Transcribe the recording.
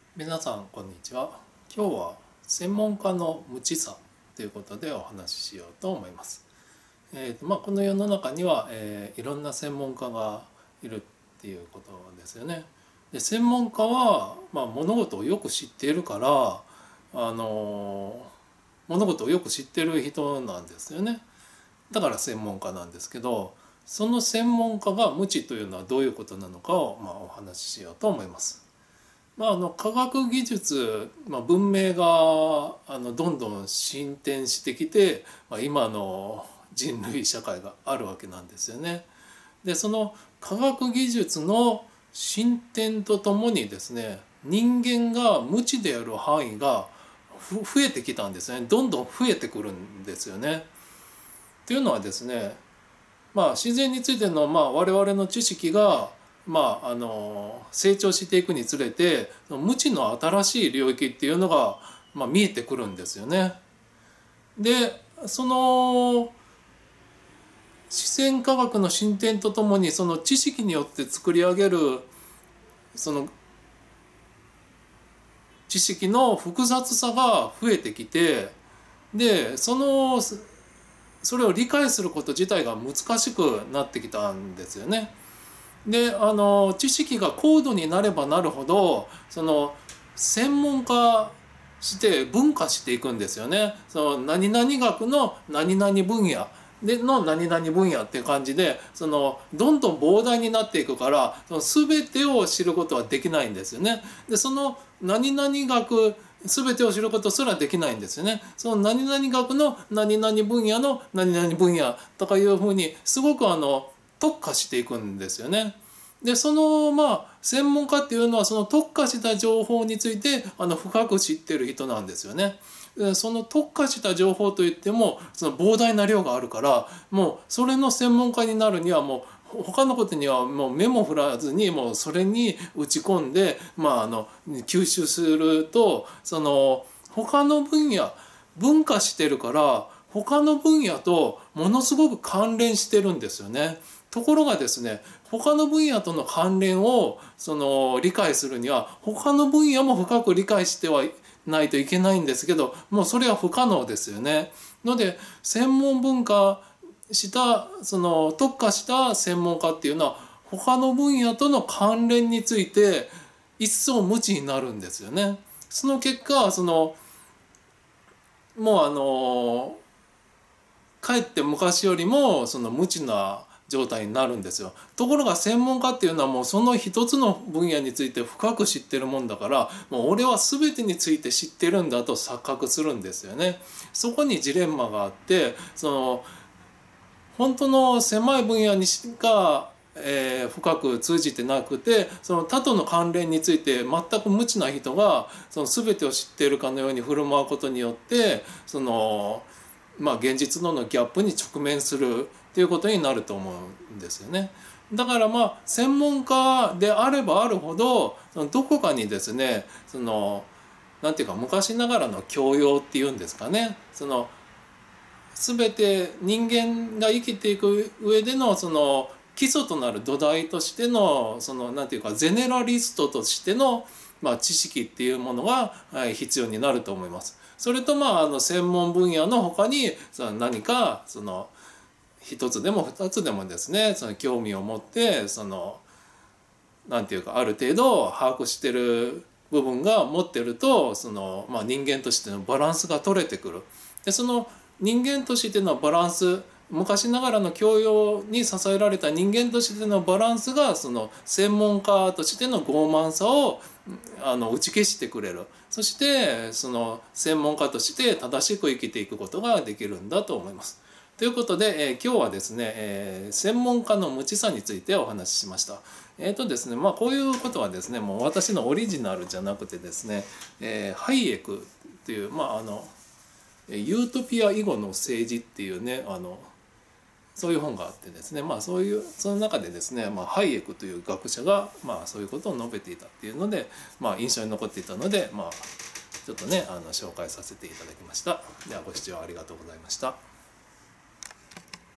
皆さんこんにちは。今日は専門家の無知さということでお話ししようと思います。この世の中には、いろんな専門家がいるっていうことですよね。で、専門家は、物事をよく知っているから物事をよく知っている人なんですよね。だから専門家なんですけど、その専門家が無知というのはどういうことなのかを、お話ししようと思います。科学技術、文明がどんどん進展してきて、今の人類社会があるわけなんですよね。で、その科学技術の進展とともにですね、人間が無知である範囲が増えてきたんですね。どんどん増えてくるんですよね。というのはですね、自然についての我々の知識が成長していくにつれて無知の新しい領域っていうのが見えてくるんですよね。で、その自然科学の進展とともにその知識によって作り上げるその知識の複雑さが増えてきて、でそれを理解すること自体が難しくなってきたんですよね。で、知識が高度になればなるほど専門化して分化していくんですよね。その何々学の何々分野での何々分野っていう感じでどんどん膨大になっていくから全てを知ることはできないんですよね。で、その何々学全てを知ることすらできないんですよね。その何々学の何々分野の何々分野とかいうふうにすごく特化していくんですよね。で、専門家っていうのはその特化した情報について深く知ってる人なんですよね。その特化した情報といってもその膨大な量があるから、もうそれの専門家になるにはもう他のことにはもう目も振らずにもうそれに打ち込んで、吸収すると他の分野分化してるから他の分野とものすごく関連してるんですよね。ところがですね、他の分野との関連を理解するには他の分野も深く理解してはないといけないんですけど、もうそれは不可能ですよね。ので専門分化した特化した専門家っていうのは他の分野との関連について一層無知になるんですよね。その結果もうかえって昔よりも無知な状態になるんですよ。ところが専門家っていうのはもうその一つの分野について深く知ってるもんだから、もう俺は全てについて知ってるんだと錯覚するんですよね。そこにジレンマがあって、本当の狭い分野にしか深く通じてなくて、その他との関連について全く無知な人が全てを知っているかのように振る舞うことによって現実とのギャップに直面するっていうことになると思うんですよね。だから専門家であればあるほどどこかにですねなんていうか昔ながらの教養っていうんですかね、全て人間が生きていく上での基礎となる土台としてのなんていうかゼネラリストとしての知識っていうものが必要になると思います。それと専門分野の他に何か一つでも二つでもですね興味を持ってなんていうかある程度把握してる部分が持ってると人間としてのバランスが取れてくる。で、その人間としてのバランス、昔ながらの教養に支えられた人間としてのバランスが専門家としての傲慢さを打ち消してくれる。そして専門家として正しく生きていくことができるんだと思います。ということで、今日はですね、専門家の無知さについてお話ししました。ですね、こういうことはですね、もう私のオリジナルじゃなくてですね、ハイエクっていうユートピア以後の政治っていうねそういう本があってですね、その中でですね、ハイエクという学者がそういうことを述べていたっていうので、印象に残っていたのでちょっとね紹介させていただきました。ではご視聴ありがとうございました。